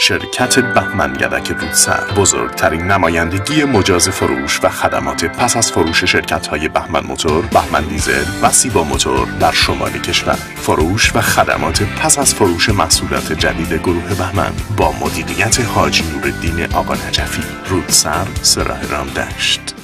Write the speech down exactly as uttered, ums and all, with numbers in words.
شرکت بهمن یدک رودسر، بزرگترین نمایندگی مجاز فروش و خدمات پس از فروش شرکت‌های بهمن موتور، بهمن دیزل و سیبا موتور در شمال کشور. فروش و خدمات پس از فروش محصولات جدید گروه بهمن با مدیریت حاجی نورالدین آقا نجفی. رودسر، سراح رامدشت.